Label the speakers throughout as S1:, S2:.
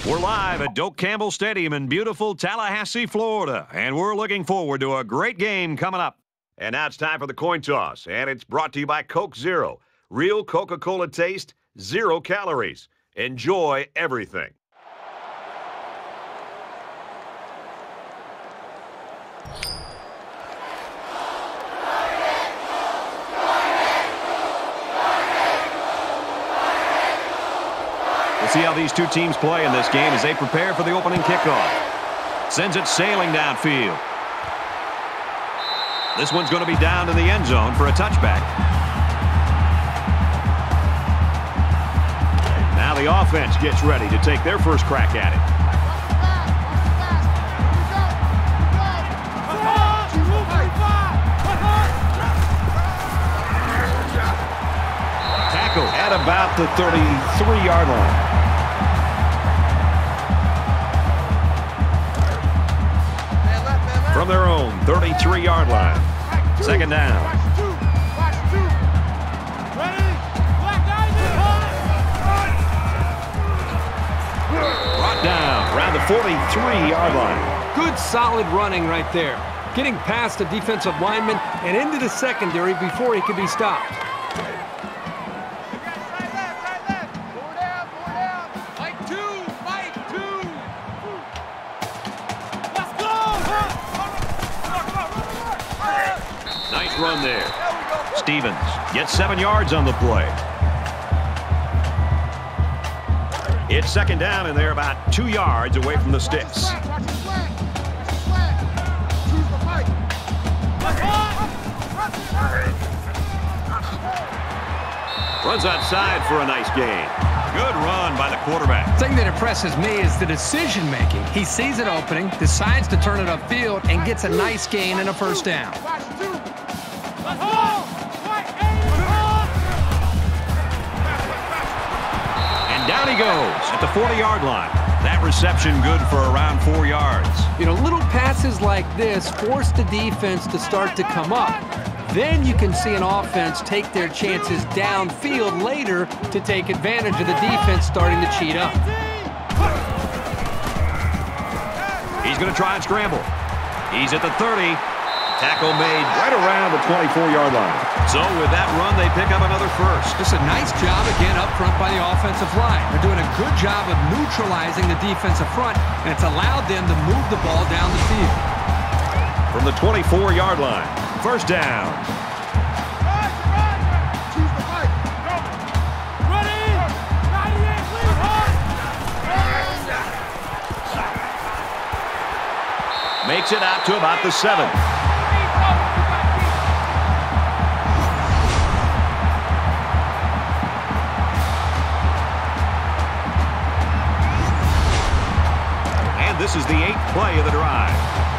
S1: We're live at Doak Campbell Stadium in beautiful Tallahassee, Florida, and we're looking forward to a great game coming up. And now it's time for the coin toss, and it's brought to you by Coke Zero. Real Coca-Cola taste, 0 calories. Enjoy everything. We'll see how these two teams play in this game as they prepare for the opening kickoff. Sends it sailing downfield. This one's going to be down in the end zone for a touchback. Now the offense gets ready to take their first crack at it. Tackle at about the 33-yard line. From their own 33-yard line. Second down. Brought down around the 43-yard line.
S2: Good solid running right there. Getting past the defensive lineman and into the secondary before he could be stopped.
S1: Run there. Stevens gets 7 yards on the play. It's second down, and they're about 2 yards away from the sticks. Runs outside for a nice gain. Good run by the quarterback.
S2: The thing that impresses me is the decision-making. He sees an opening, decides to turn it upfield, and gets a nice gain and a first down.
S1: Down he goes at the 40-yard line. That reception good for around 4 yards.
S2: You know, little passes like this force the defense to start to come up. Then you can see an offense take their chances downfield later to take advantage of the defense starting to cheat up.
S1: He's going to try and scramble. He's at the 30. Tackle made right around the 24-yard line. So with that run, they pick up another first.
S2: Just a nice job again up front by the offensive line. They're doing a good job of neutralizing the defensive front, and it's allowed them to move the ball down the field.
S1: From the 24-yard line, first down. Makes it out to about the 7. This is the 8th play of the drive.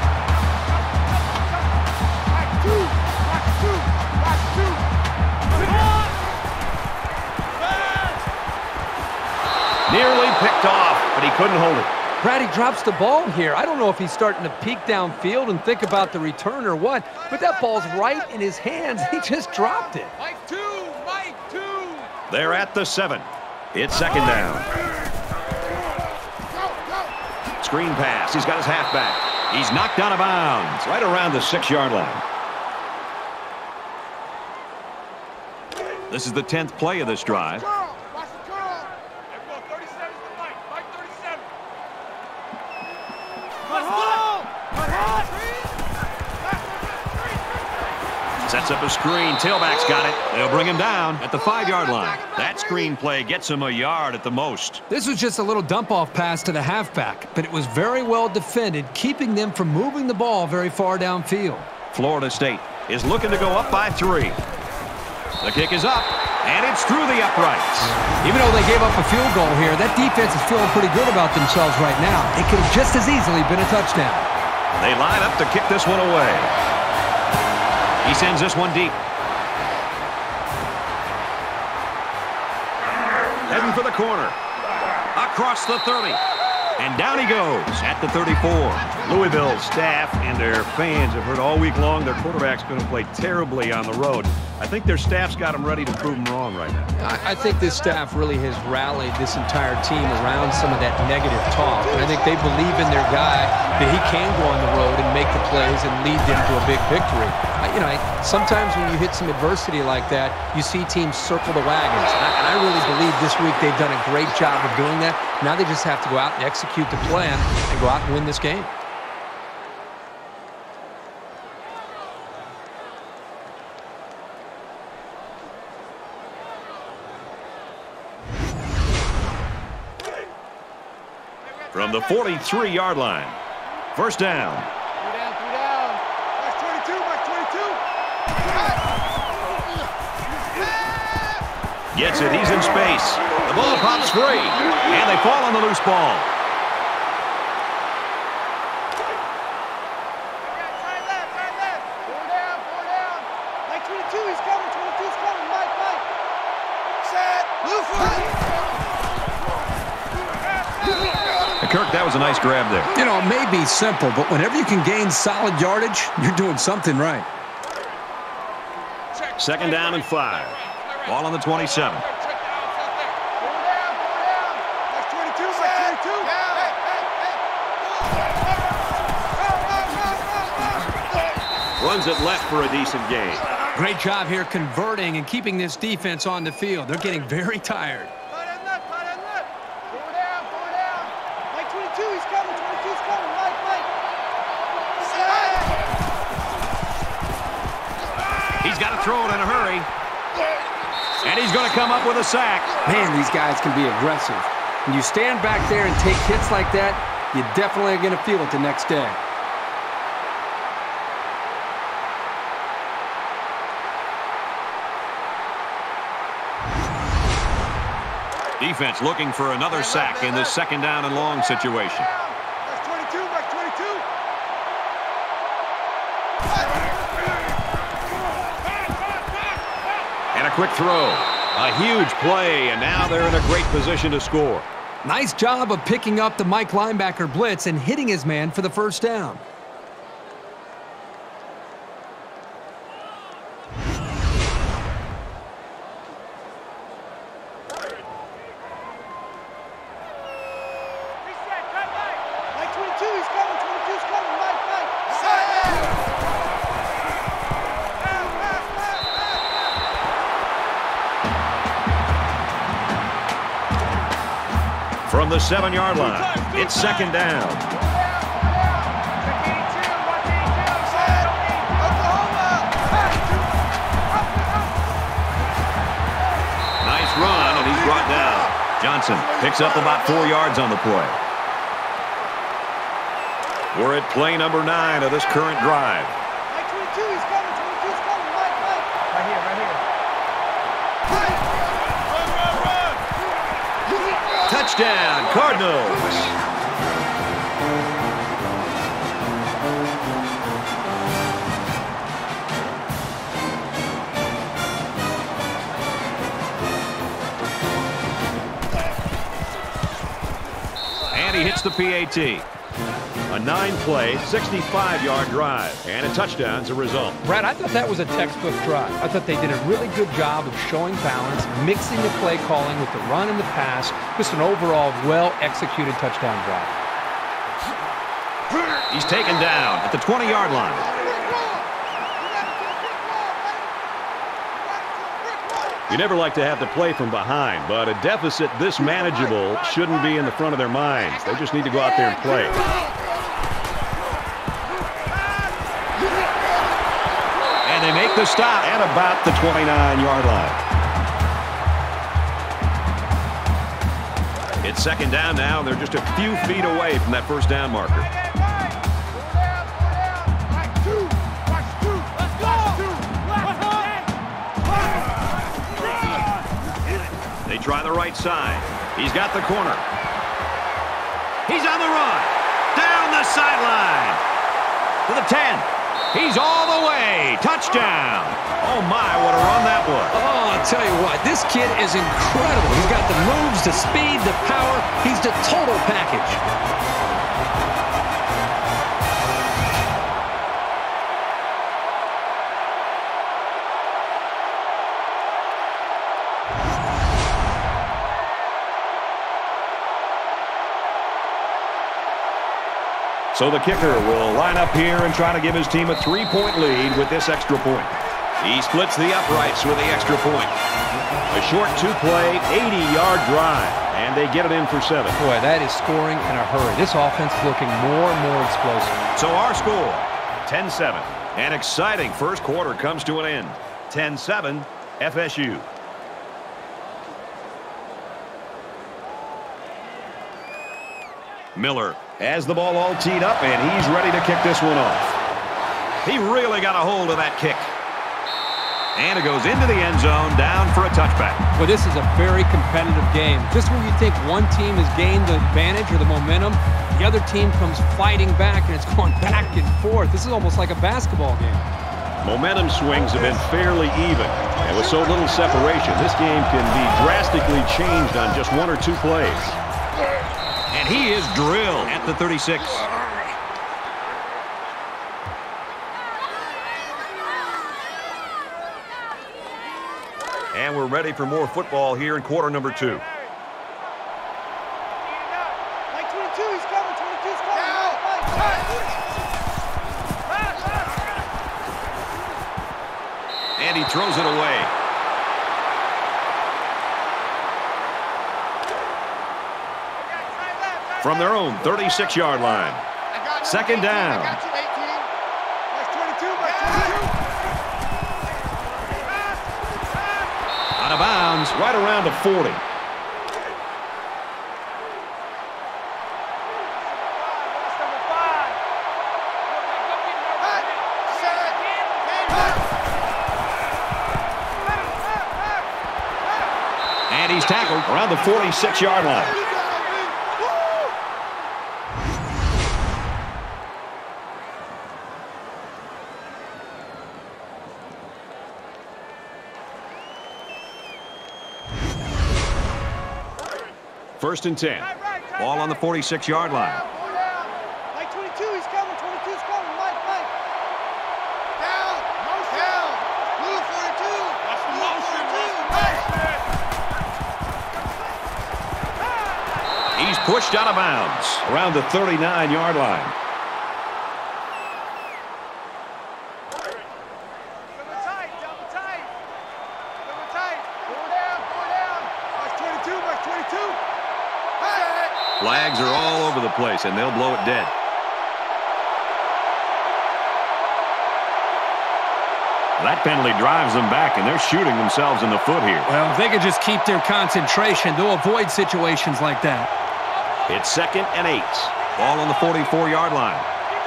S1: Nearly picked off, but he couldn't hold it.
S2: Brad, he drops the ball here. I don't know if he's starting to peek downfield and think about the return or what, but that ball's right in his hands. He just dropped it.
S3: Mike two.
S1: They're at the 7. It's second down. Screen pass. He's got his halfback. He's knocked out of bounds right around the 6-yard line. This is the 10th play of this drive. Sets up a screen. Tailback's got it. They'll bring him down at the 5-yard line. That screen play gets him a yard at the most.
S2: This was just a little dump-off pass to the halfback, but it was very well defended, keeping them from moving the ball very far downfield.
S1: Florida State is looking to go up by 3. The kick is up, and it's through the uprights.
S2: Even though they gave up a field goal here, that defense is feeling pretty good about themselves right now. It could have just as easily been a touchdown.
S1: They line up to kick this one away. He sends this one deep. Heading for the corner. Across the 30. And down he goes at the 34. Louisville's staff and their fans have heard all week long their quarterback's going to play terribly on the road. I think their staff's got them ready to prove them wrong right now.
S2: I think this staff really has rallied this entire team around some of that negative talk. And I think they believe in their guy that he can go on the road and make the plays and lead them to a big victory. Sometimes when you hit some adversity like that, you see teams circle the wagons. And I really believe this week they've done a great job of doing that. Now they just have to go out and execute the plan and go out and win this game.
S1: From the 43-yard line, first down.
S3: Three down. That's 22, Mike 22.
S1: Gets it. He's in space. The ball pops free, and they fall on the loose ball.
S3: Side left. Four down. Mike 22, he's coming. 22's coming. Mike. Set. Blue flag.
S1: Kirk, that was a nice grab there.
S4: It may be simple, but whenever you can gain solid yardage, you're doing something right.
S1: Second down and 5. Ball on the 27.
S3: Four down. That's 22, Mike 22.
S1: Runs it left for a decent gain.
S2: Great job here converting and keeping this defense on the field. They're getting very tired.
S3: Tight end left. Four down. Mike 22, he's coming. 22's coming. Mike. Set.
S1: He's got to throw it in a hurry. And he's going to come up with a sack.
S2: Man, these guys can be aggressive. When you stand back there and take hits like that, you definitely are going to feel it the next day.
S1: Defense looking for another sack in this second down and long situation.
S3: That's 22, Mike 22.
S1: And a quick throw. A huge play, and now they're in a great position to score.
S2: Nice job of picking up the Mike linebacker blitz and hitting his man for the first down.
S3: Mike 22, he's coming. 22's coming. Mike. Set.
S1: From the 7-yard line, it's second down. Nice run, and he's brought down. Johnson picks up about 4 yards on the play. We're at play number 9 of this current drive.
S3: Mike 22, he's coming. 22's coming. Mike. Right here.
S1: Touchdown, Cardinals. And he hits the PAT. A 9-play, 65-yard drive, and a touchdown's a result.
S2: Brad, I thought that was a textbook drive. I thought they did a really good job of showing balance, mixing the play calling with the run and the pass. Just an overall well-executed touchdown drive.
S1: He's taken down at the 20-yard line. You never like to have to play from behind, but a deficit this manageable shouldn't be in the front of their minds. They just need to go out there and play. And they make the stop at about the 29-yard line. It's second down now. They're just a few feet away from that first down marker. They try the right side. He's got the corner. He's on the run. Down the sideline. To the 10. He's all the way. Touchdown. Oh, my, what a run that was.
S2: Oh,
S4: I'll tell you what, this kid is incredible. He's got the moves, the speed, the power. He's the total package.
S1: So the kicker will line up here and try to give his team a 3-point lead with this extra point. He splits the uprights with the extra point. A short two-play, 80-yard drive, and they get it in for 7.
S2: Boy, that is scoring in a hurry. This offense is looking more and more explosive.
S1: So our score, 10-7. An exciting first quarter comes to an end. 10-7, FSU. Miller has the ball all teed up, and he's ready to kick this one off. He really got a hold of that kick. And it goes into the end zone, down for a touchback.
S2: Well, this is a very competitive game. Just when you think one team has gained the advantage or the momentum, the other team comes fighting back, and it's going back and forth. This is almost like a basketball game.
S1: Momentum swings have been fairly even. And with so little separation, this game can be drastically changed on just 1 or 2 plays. And he is drilled at the 36. And we're ready for more football here in quarter number 2.
S3: Like 22, he's coming. 22's coming.
S1: And he throws it away. From their own 36-yard line. Second down.
S3: I got you, 18. Like 22.
S1: Out of bounds, right around the 40. And he's tackled around the 46-yard line. First and 10. Ball on the 46-yard line.
S3: Like 22, he's coming. 22's coming. Mike. Down. Blue 42. That's the motion.
S1: He's pushed out of bounds around the 39-yard line.
S3: Double tight. 4 down. Like 22.
S1: Flags are all over the place, and they'll blow it dead. That penalty drives them back, and they're shooting themselves in the foot here.
S2: Well, if they could just keep their concentration, they'll avoid situations like that.
S1: It's 2nd and 8. Ball on the 44-yard line.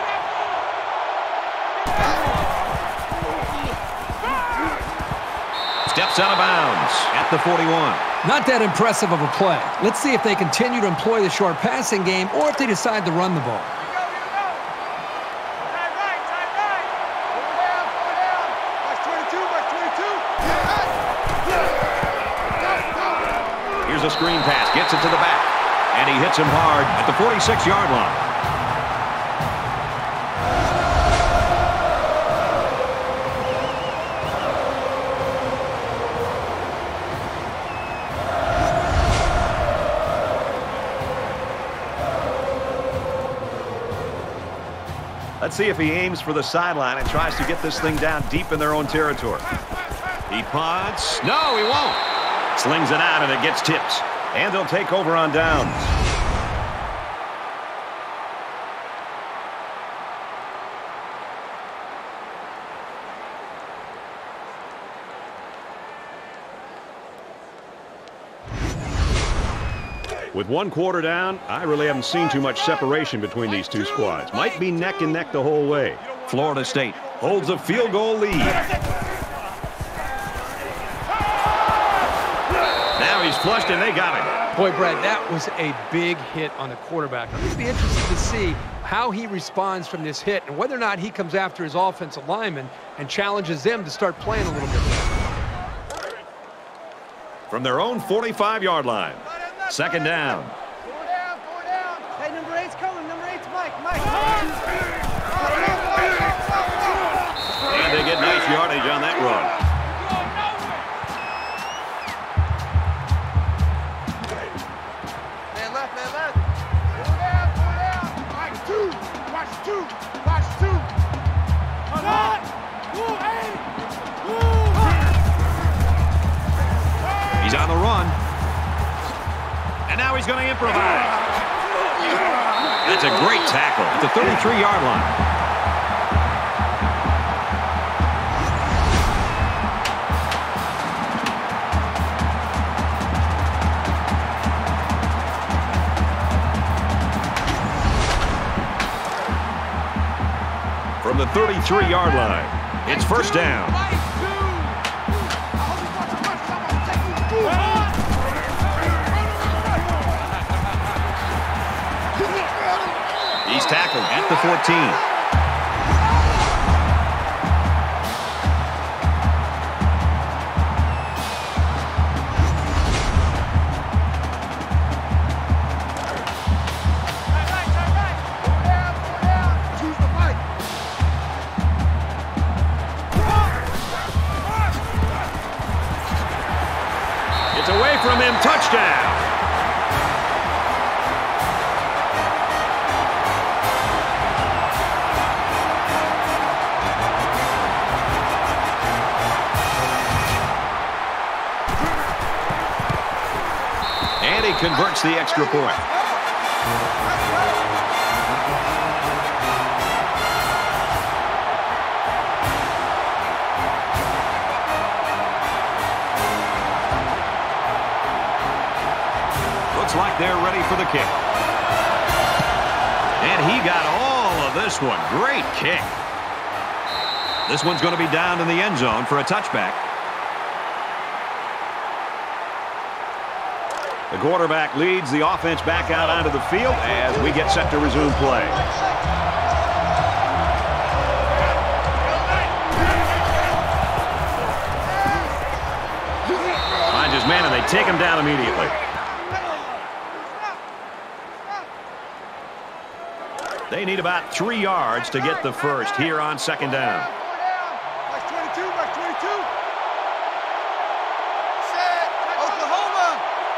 S1: Steps out of bounds at the 41.
S2: Not that impressive of a play. Let's see if they continue to employ the short passing game or if they decide to run the ball.
S1: Here's a screen pass, gets it to the back, and he hits him hard at the 46-yard line. Let's see if he aims for the sideline and tries to get this thing down deep in their own territory. He punts. No, he won't. Slings it out, and it gets tipped. And they'll take over on downs. With 1 quarter down, I really haven't seen too much separation between these two squads. Might be neck and neck the whole way. Florida State holds a field goal lead. Now he's flushed, and they got him.
S2: Boy, Brad, that was a big hit on the quarterback. I'm going to be interested to see how he responds from this hit and whether or not he comes after his offensive lineman and challenges them to start playing a little bit better.
S1: from their own 45-yard line. Second down.
S3: Four down, four down. Hey, number 8's coming. Number 8's Mike.
S1: And they get nice yardage on that run.
S3: Man left, man left. Four down. Mike, two. Watch two. Watch two.
S1: He's on the run. And now he's going to improvise. That's a great tackle at the 33-yard line. From the 33-yard line, it's first down. He's tackled at the 14. It's away from him. Touchdown. And he converts the extra point. Looks like they're ready for the kick. And he got all of this one. Great kick. This one's going to be down in the end zone for a touchback. The quarterback leads the offense back out onto the field as we get set to resume play. Finds his man and they take him down immediately. They need about 3 yards to get the first here on second down.
S3: Watch 22, watch 22. Set, Oklahoma.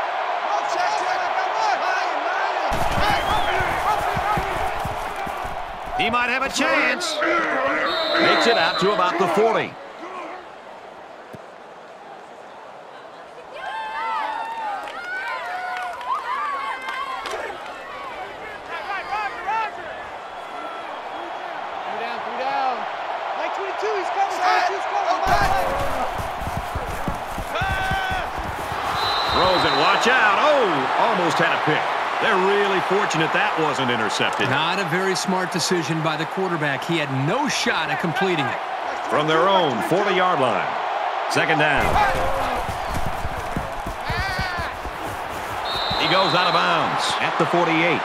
S1: He might have a chance. Makes it out to about the 40. Throws it, watch out. Oh, almost had a pick. They're really fortunate that wasn't intercepted.
S2: Not a very smart decision by the quarterback. He had no shot at completing it.
S1: From their own 40-yard line. Second down. He goes out of bounds at the 48.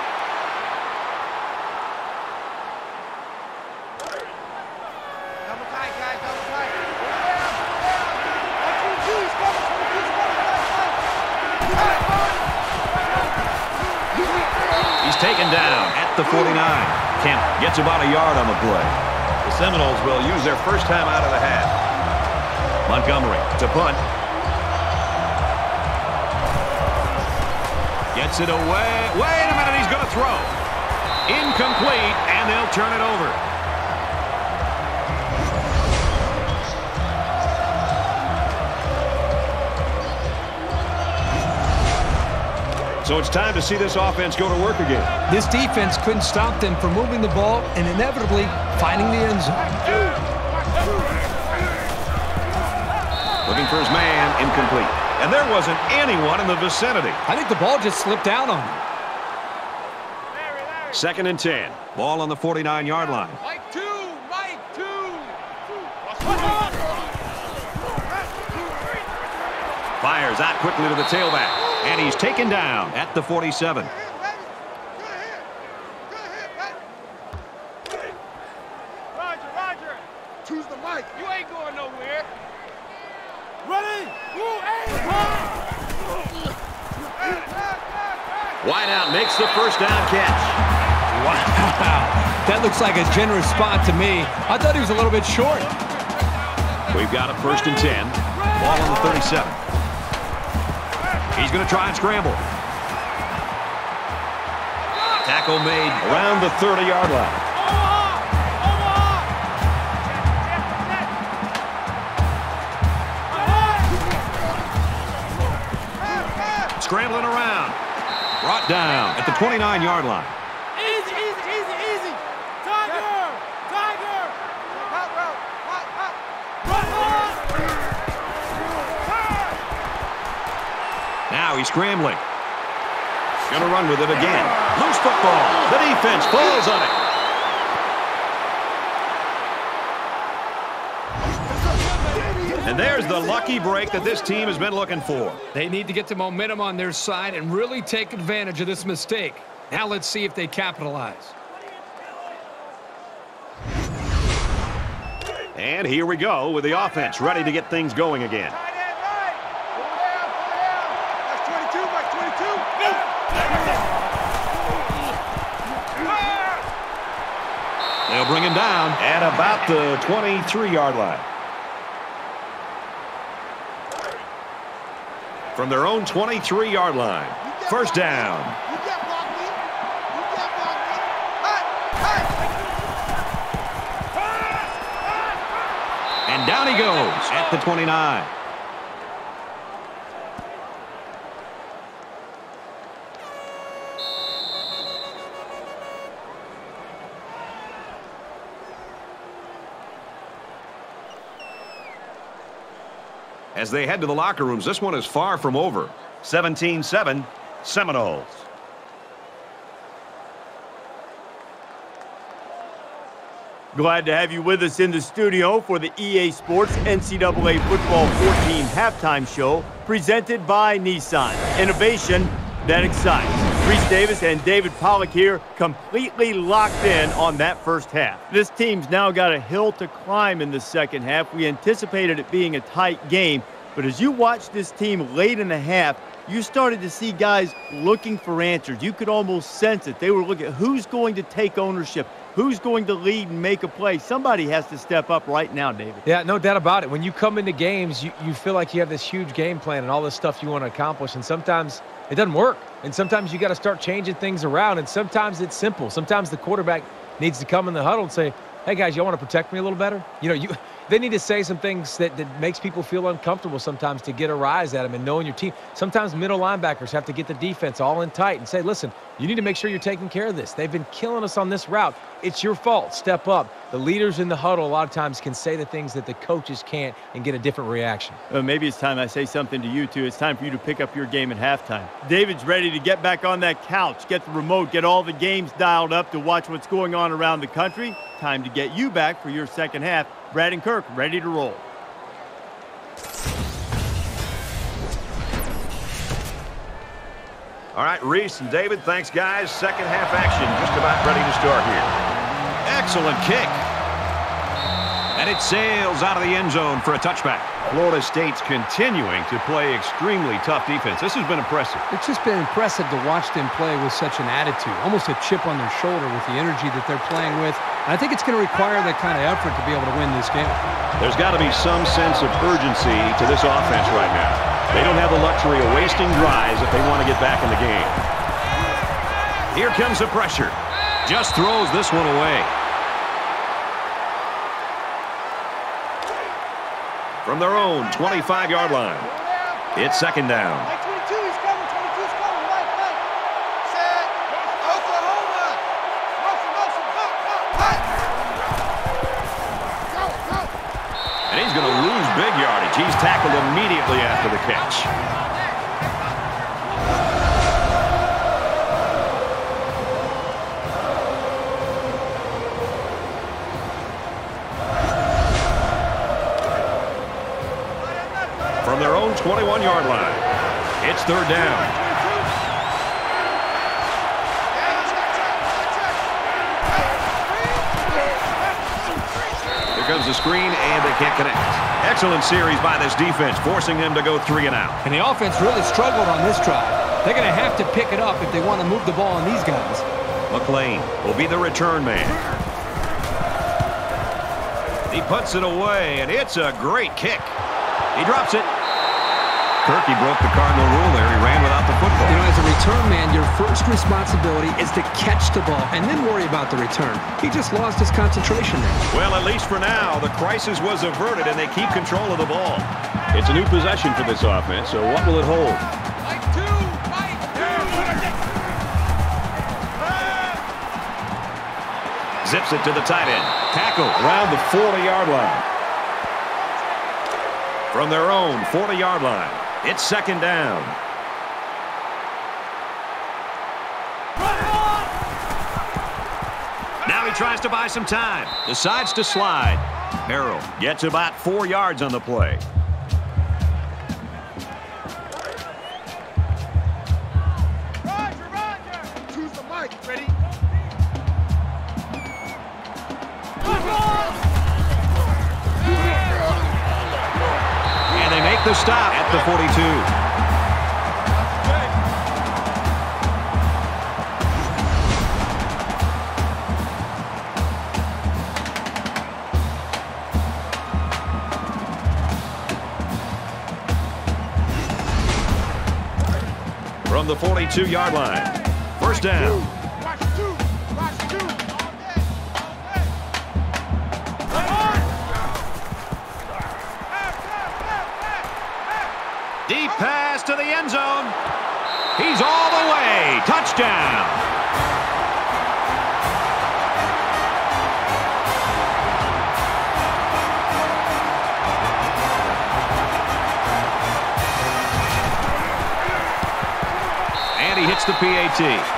S1: Taken down at the 49. Kemp gets about a yard on the play. The Seminoles will use their first time out of the half. Montgomery to punt. Gets it away. Wait a minute, he's going to throw. Incomplete, and they'll turn it over. So it's time to see this offense go to work again.
S2: This defense couldn't stop them from moving the ball and inevitably finding the end zone.
S1: Looking for his man, incomplete. And there wasn't anyone in the vicinity.
S2: I think the ball just slipped out on him.
S1: Second and 10. Ball on the 49-yard line.
S3: Mike 2, Mike 2.
S1: Fires out quickly to the tailback. And he's taken down at the 47.
S3: Roger. Choose the mic. You ain't going nowhere. Ready? Who ain't?
S1: Wideout makes the first down catch.
S2: Wow. That looks like a generous spot to me. I thought he was a little bit short.
S1: We've got a 1st and 10. Ball on the 37. He's going to try and scramble. Tackle made around the 30-yard line. Scrambling around. Brought down at the 29-yard line.
S3: Easy, easy, easy, easy. Tiger, Tiger. Hot route, hot, hot.
S1: Now he's scrambling. Going to run with it again. Loose football. The defense falls on it. And there's the lucky break that this team has been looking for.
S2: They need to get the momentum on their side and really take advantage of this mistake. Now let's see if they capitalize.
S1: And here we go with the offense ready to get things going again.
S3: Tight end, right. Pull down, pull down. That's 22, that's 22.
S1: They'll bring him down at about the 23-yard line. From their own 23-yard line. First down.
S3: You can't block me. You can't block me. Hot, hot.
S1: And down he goes at the 29. As they head to the locker rooms, this one is far from over. 17-7, Seminoles.
S5: Glad to have you with us in the studio for the EA Sports NCAA Football 14 halftime show presented by Nissan. Innovation that excites. Reese Davis and David Pollack here, completely locked in on that first half. This team's now got a hill to climb in the second half. We anticipated it being a tight game, but as you watch this team late in the half, you started to see guys looking for answers. You could almost sense it. They were looking at who's going to take ownership, who's going to lead and make a play. Somebody has to step up right now, David.
S6: Yeah, no doubt about it. When you come into games, you feel like you have this huge game plan and all this stuff you want to accomplish, and sometimes it doesn't work. And sometimes you got to start changing things around, and sometimes it's simple. Sometimes the quarterback needs to come in the huddle and say, hey, guys, y'all want to protect me a little better? You know, they need to say some things that makes people feel uncomfortable sometimes to get a rise at them and knowing your team. Sometimes middle linebackers have to get the defense all in tight and say, listen, you need to make sure you're taking care of this. They've been killing us on this route. It's your fault. Step up. The leaders in the huddle a lot of times can say the things that the coaches can't and get a different reaction.
S5: Maybe it's time I say something to you, too. It's time for you to pick up your game at halftime. David's ready to get back on that couch, get the remote, get all the games dialed up to watch what's going on around the country. Time to get you back for your second half. Brad and Kirk ready to roll.
S1: All right, Reese and David, thanks, guys. Second half action just about ready to start here. Excellent kick. And it sails out of the end zone for a touchback. Florida State's continuing to play extremely tough defense. This has been impressive.
S2: It's just been impressive to watch them play with such an attitude, almost a chip on their shoulder with the energy that they're playing with. And I think it's going to require that kind of effort to be able to win this game.
S1: There's got to be some sense of urgency to this offense right now. They don't have the luxury of wasting drives if they want to get back in the game. Here comes the pressure. Just throws this one away. From their own 25-yard line. It's second down.
S3: Like 22, he's coming, 22's coming, right. Set, Oklahoma. Motion, go, hot. Go.
S1: And he's going to lose big yardage. He's tackled immediately after the catch. From their own 21-yard line. It's third down. Here comes the screen, and they can't connect. Excellent series by this defense, forcing them to go 3 and out.
S2: And the offense really struggled on this drive. They're going to have to pick it up if they want to move the ball on these guys.
S1: McLean will be the return man. He puts it away, and it's a great kick. He drops it. Kirky broke the Cardinal rule there. He ran without the football.
S2: You know, as a return man, your first responsibility is to catch the ball and then worry about the return. He just lost his concentration there.
S1: Well, at least for now, the crisis was averted, and they keep control of the ball. It's a new possession for this offense, so what will it hold? Zips it to the tight end. Tackle around the 40-yard line. From their own 40-yard line, it's second down. Now he tries to buy some time. Decides to slide. Harrell gets about 4 yards on the play.
S3: Roger. Choose the mic. Ready?
S1: And they make the stop at the 42. From the 42-yard line. First down. Deep pass to the end zone. He's all the way. Touchdown. And he hits the PAT.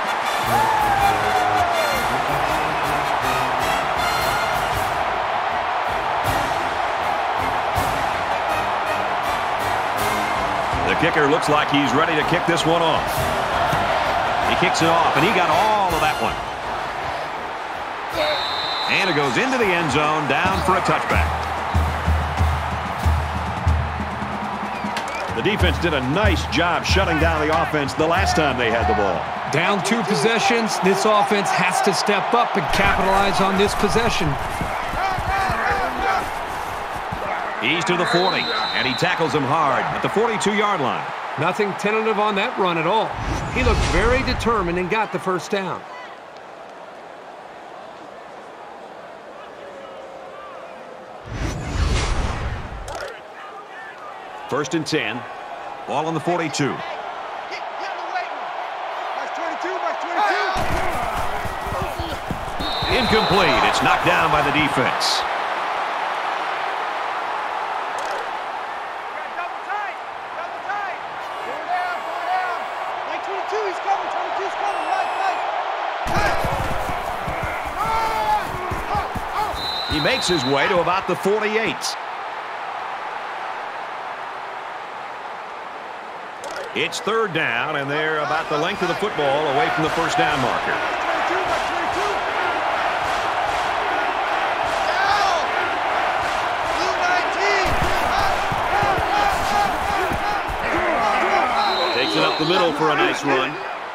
S1: The kicker looks like he's ready to kick this one off. He kicks it off, and he got all of that one. And it goes into the end zone, down for a touchback. The defense did a nice job shutting down the offense the last time they had the ball.
S2: Down 2 possessions, this offense has to step up and capitalize on this possession.
S1: He's to the 40, and he tackles him hard at the 42-yard line.
S2: Nothing tentative on that run at all. He looked very determined and got the first down.
S1: First and 10. Ball on the 42.
S3: Get on the weight room. March 22, March 22.
S1: Incomplete. It's knocked down by the defense.
S3: Double tight. Four down. Like 22, he's coming. 22's coming. Mike.
S1: He makes his way to about the 48. It's third down, and they're about the length of the football away from the first down marker. Takes it up the middle for a nice run.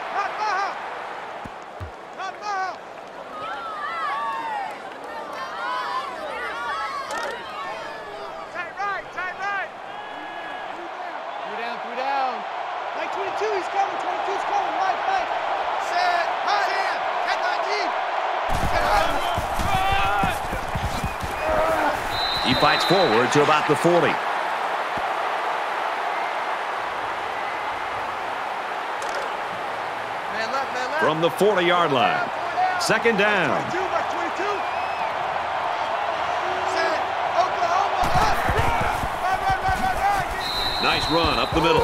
S1: He fights forward to about the 40. From the 40-yard line. Second down. Nice run up the middle.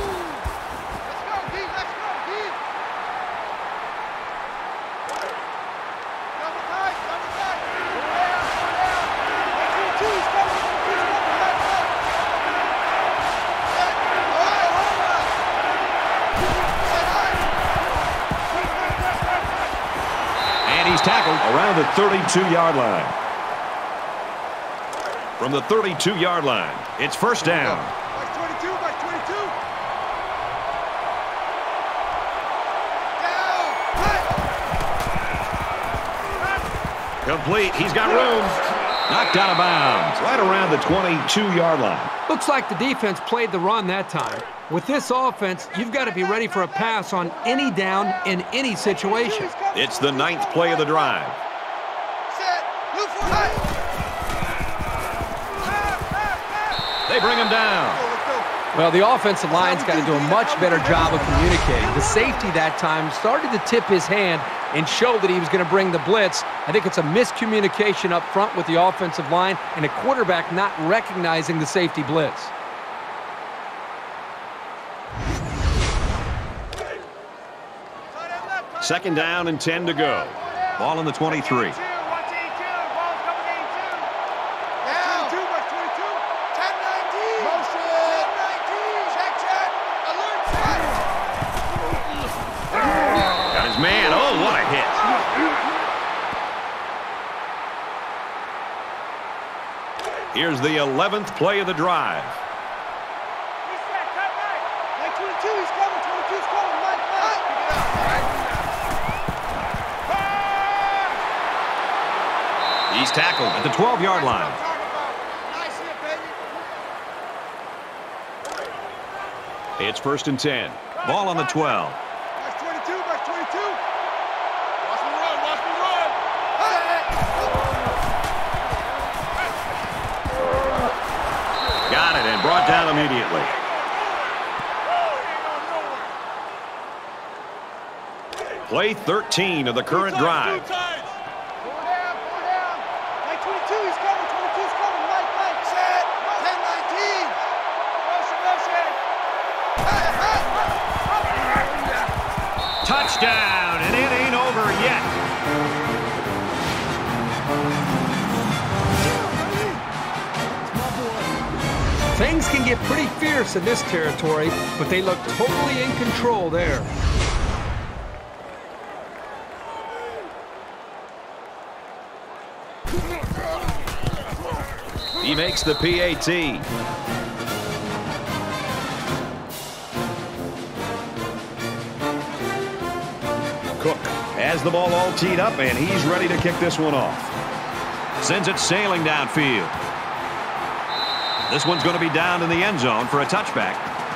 S1: Tackled around the 32-yard line. From the 32-yard line, it's first down. Complete. He's got room. Knocked out of bounds. Right around the 22-yard line.
S2: Looks like the defense played the run that time. With this offense, you've got to be ready for a pass on any down in any situation.
S1: It's the 9th play of the drive.
S3: Set. Move forward.
S1: They bring him down.
S2: Well, the offensive line's got to do a much better job of communicating. The safety that time started to tip his hand and show that he was going to bring the blitz. I think it's a miscommunication up front with the offensive line and a quarterback not recognizing the safety blitz.
S1: Second down and 10 to go. Ball on the 23. Man, oh, what a hit. Here's the 11th play of the drive.
S3: Mike 22, he's coming. 22's coming. Mike.
S1: He's tackled at the 12-yard line.
S3: Nice hit, baby.
S1: It's 1st and 10. Ball on the 12. Got it and brought down immediately. Play 13 of the current drive.
S3: 4 down. Mike 22, he's coming. 22's coming. Mike. Set. 10-19. Motion.
S1: Touchdown, and it ain't over yet.
S2: Things can get pretty fierce in this territory, but they look totally in control there.
S1: He makes the PAT. Cook has the ball all teed up, and he's ready to kick this one off. Sends it sailing downfield. This one's going to be down in the end zone for a touchback.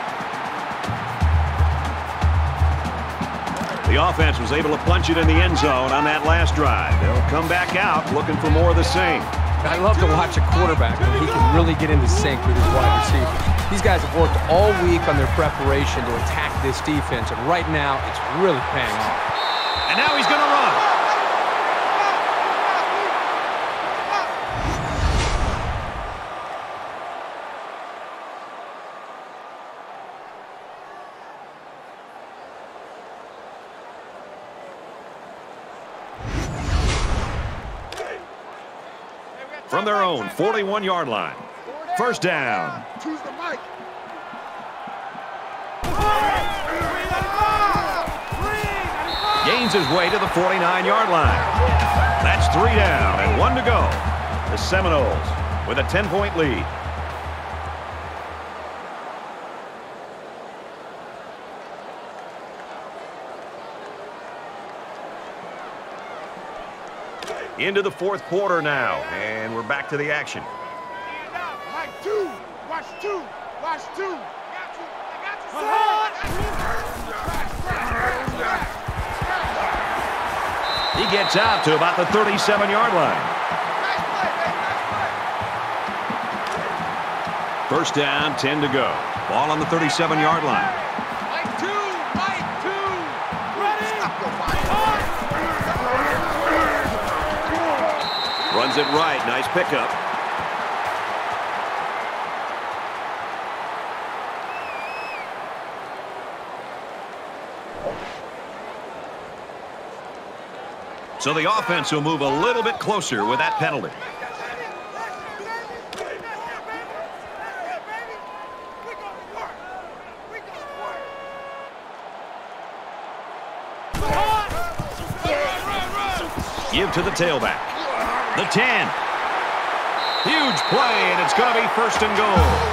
S1: The offense was able to punch it in the end zone on that last drive. They'll come back out looking for more of the same.
S2: I love to watch a quarterback when he can really get into sync with his wide receivers. These guys have worked all week on their preparation to attack this defense, and right now it's really paying off.
S1: And now he's going to run. From their own 41-yard line. First down.
S3: Choose the mic.
S1: Gains his way to the 49-yard line. That's 3 down and 1 to go. The Seminoles with a 10-point lead. Into the 4th quarter now, and we're back to the action.
S3: Mike 2. Watch 2. Watch 2. I got you.
S1: He gets out to about the 37-yard line. First down, 10 to go. Ball on the 37-yard line.
S3: Mike 2. Mike 2. Ready?
S1: Runs it right. Nice pickup. So the offense will move a little bit closer with that penalty. Give to the tailback. The 10. Huge play, and it's going to be 1st and goal.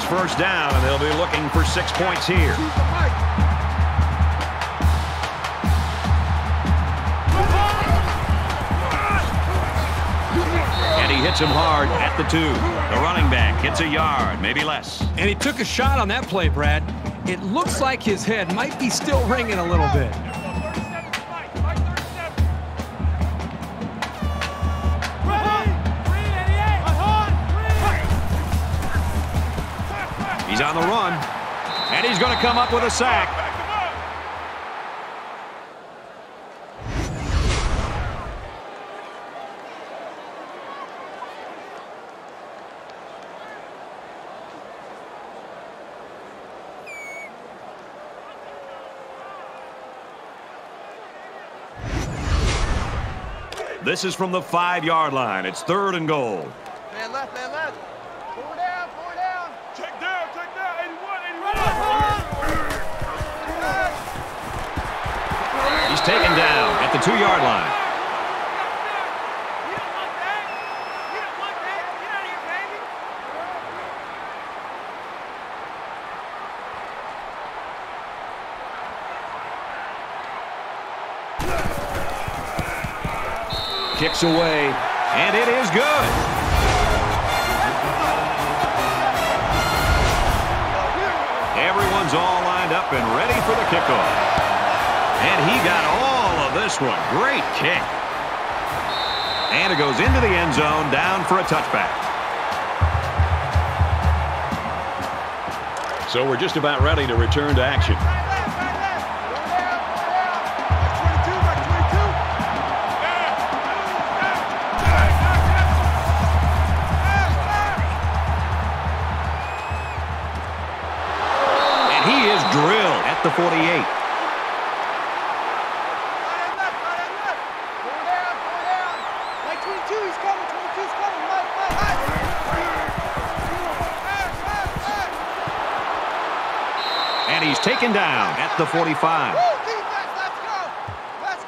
S1: first down, and they'll be looking for 6 points here. And he hits him hard at the 2. The running back gets a yard, maybe less.
S2: And he took a shot on that play, Brad. It looks like his head might be still ringing a little bit.
S1: He's on the run, and he's going to come up with a sack. This is from the 5-yard line. It's 3rd and goal.
S3: Man left, man left. 4 down, 4 down.
S7: Check down, 81, 81.
S1: He's taken down at the 2-yard line.
S3: You don't want that. You don't want that. Get out of here, baby.
S1: Kicks away, and it is good. Everyone's all lined up and ready for the kickoff. And he got all of this one. Great kick. And it goes into the end zone, down for a touchback. So we're just about ready to return to action. Drilled at the 48.
S3: 4 down, 4 down. Like 22, he's coming, 22's coming. Mike.
S1: And he's taken down at the 45.
S3: Woo, defense, let's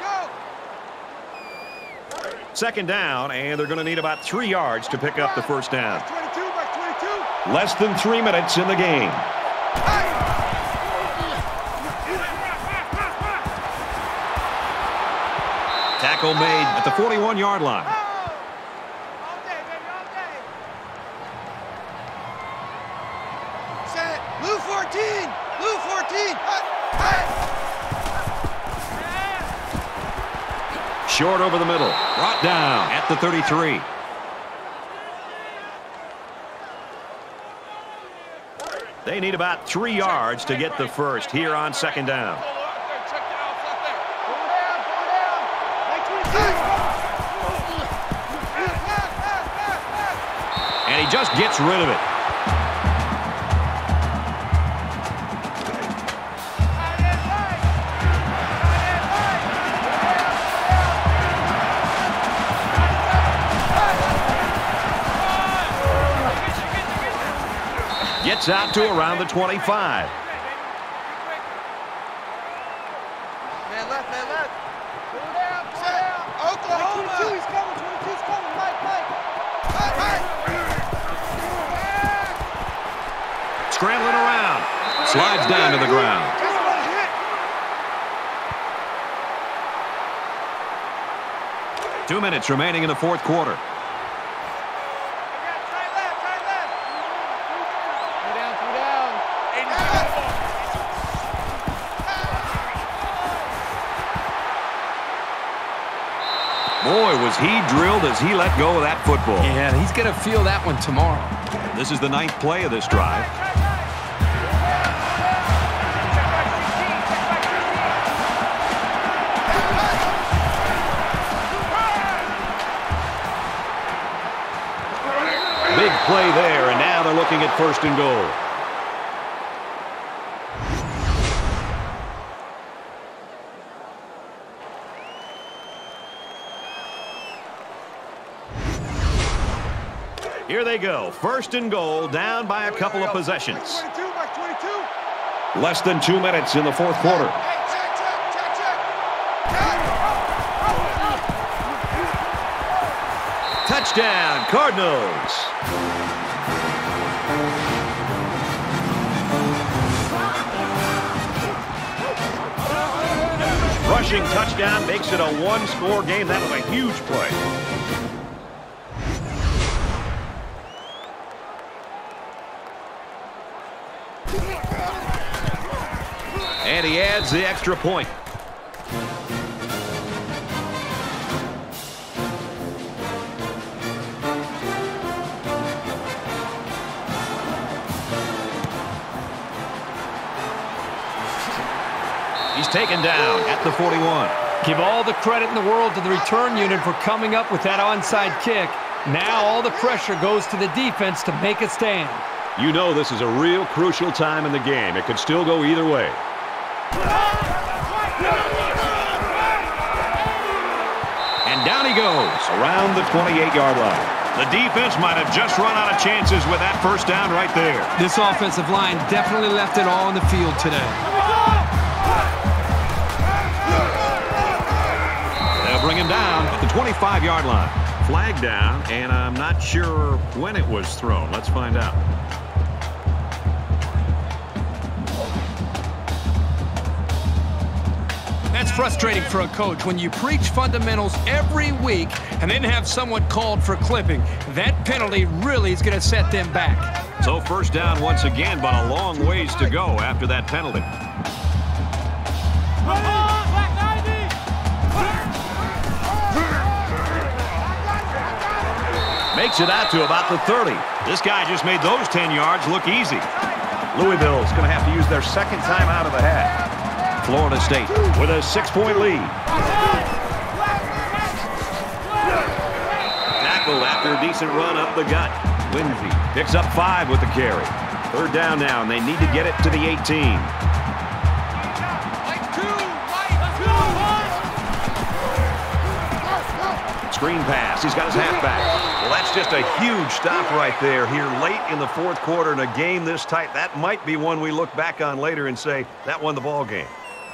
S3: go.
S1: 2nd down, and they're going to need about 3 yards to pick up the first down.
S3: 22, back 22.
S1: Less than 3 minutes in the game. Tackle made at the 41-yard line.
S3: All day, baby, all day. Set. Blue 14. Blue 14.
S1: Short over the middle. Brought down at the 33. They need about 3 yards to get the first here on 2nd down. And he just gets rid of it. Gets out to around the 25.
S3: Man left, man left. 4 down, 4 down. Oklahoma. 22's coming, 22's coming. Mike.
S1: Scrambling around. Slides down to the ground. 2 minutes remaining in the 4th quarter.
S3: Try left. 3 down, 3 down.
S1: Boy, was he drilled as he let go of that football.
S2: Yeah, he's going to feel that one tomorrow.
S1: This is the 9th play of this drive. Big play there, and now they're looking at 1st and goal. Here they go. 1st and goal, down by a couple of possessions.
S3: 22, back 22.
S1: Less than 2 minutes in the 4th quarter. Touchdown, Cardinals. rushing touchdown makes it a one-score game. That was a huge play. And he adds the extra point. He's taken down at the 41.
S2: Give all the credit in the world to the return unit for coming up with that onside kick. Now all the pressure goes to the defense to make a stand.
S1: You know this is a real crucial time in the game. It could still go either way. And down he goes around the 28-yard line. The defense might have just run out of chances with that first down right there.
S2: This offensive line definitely left it all on the field today.
S1: They'll bring him down at the 25-yard line. Flag down, and I'm not sure when it was thrown. Let's find out.
S2: That's frustrating for a coach when you preach fundamentals every week and then have someone called for clipping. That penalty really is going to set them back.
S1: So first down once again, but a long ways to go after that penalty. Makes it out to about the 30. This guy just made those 10 yards look easy. Louisville's going to have to use their second time out of the half. Florida State with a 6-point lead. Tackled after a decent run up the gut. Lindsey picks up 5 with the carry. Third down now, and they need to get it to the 18. Screen pass. He's got his halfback. Well, that's just a huge stop right there here late in the fourth quarter in a game this tight. That might be one we look back on later and say that won the ball game.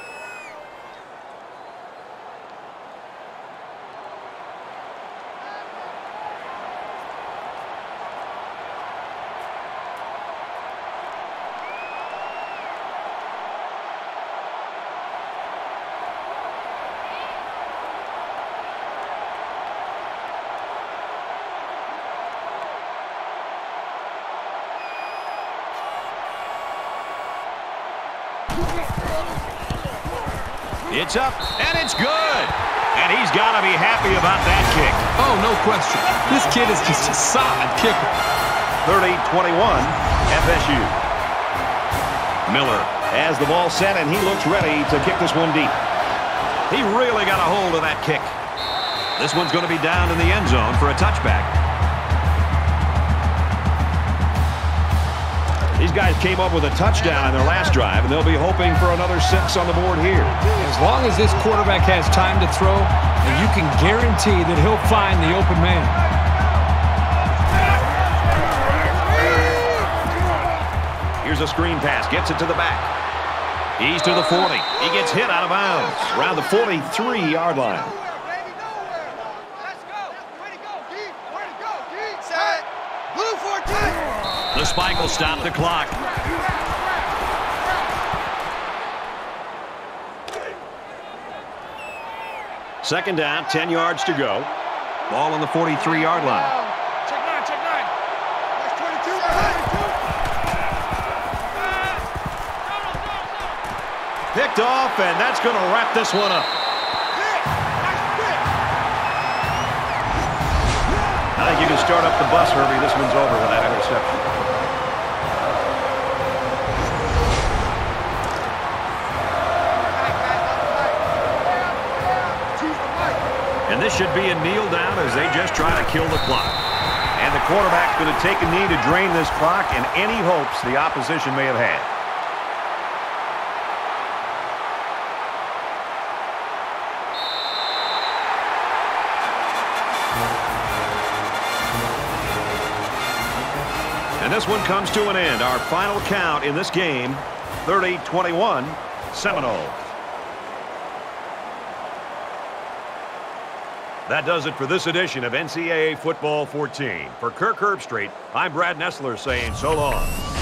S1: It's up, and it's good. And he's got to be happy about that kick.
S2: Oh, no question. This kid is just a solid kicker.
S1: 30-21, FSU. Miller has the ball set, and he looks ready to kick this one deep. He really got a hold of that kick. This one's going to be down in the end zone for a touchback. These guys came up with a touchdown in their last drive, and they'll be hoping for another 6 on the board here.
S2: As long as this quarterback has time to throw, and you can guarantee that he'll find the open man.
S1: Here's a screen pass, gets it to the back. He's to the 40. He gets hit out of bounds around the 43-yard line. The spike will stop the clock. Second down, 10 yards to go. Ball on the 43-yard line.
S7: Check 9, check 9.
S3: That's 22.
S1: Picked off, and that's going to wrap this one up. I think you can start up the bus, Herbie. This one's over with that interception. And this should be a kneel down as they just try to kill the clock. And the quarterback's going to take a knee to drain this clock and any hopes the opposition may have had. And this one comes to an end. Our final count in this game, 30-21, Seminoles. That does it for this edition of NCAA Football 14. For Kirk Herbstreit, I'm Brad Nessler saying so long.